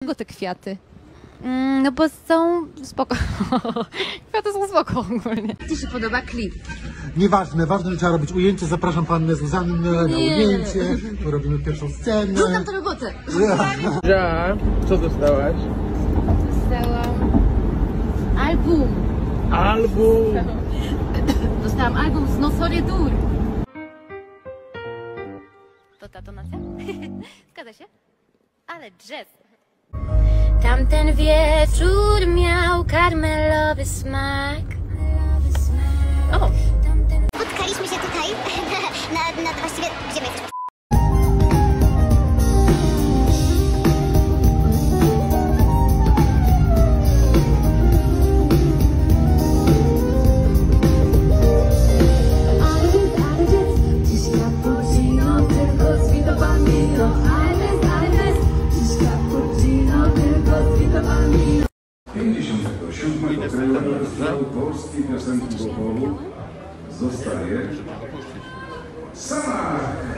dlaczego te kwiaty? No bo są spoko. Kwiaty są spoko ogólnie. Ci się podoba klip? Nieważne, ważne, że trzeba robić ujęcie. Zapraszam pannę Zuzannę na ujęcie. Robimy pierwszą scenę. Rzucam tę robotę. Ja, co dostałaś? Dostałam album. Album! Dostałam album z Nosorie Dur. To ta tonacja? Zgadza się? Ale jazz. Tamten wieczór miał karmelowy smak. O! Spotkaliśmy się tutaj, właściwie, gdzie my jesteśmy? Polskiej piosenki Bopolu zostaje Sama!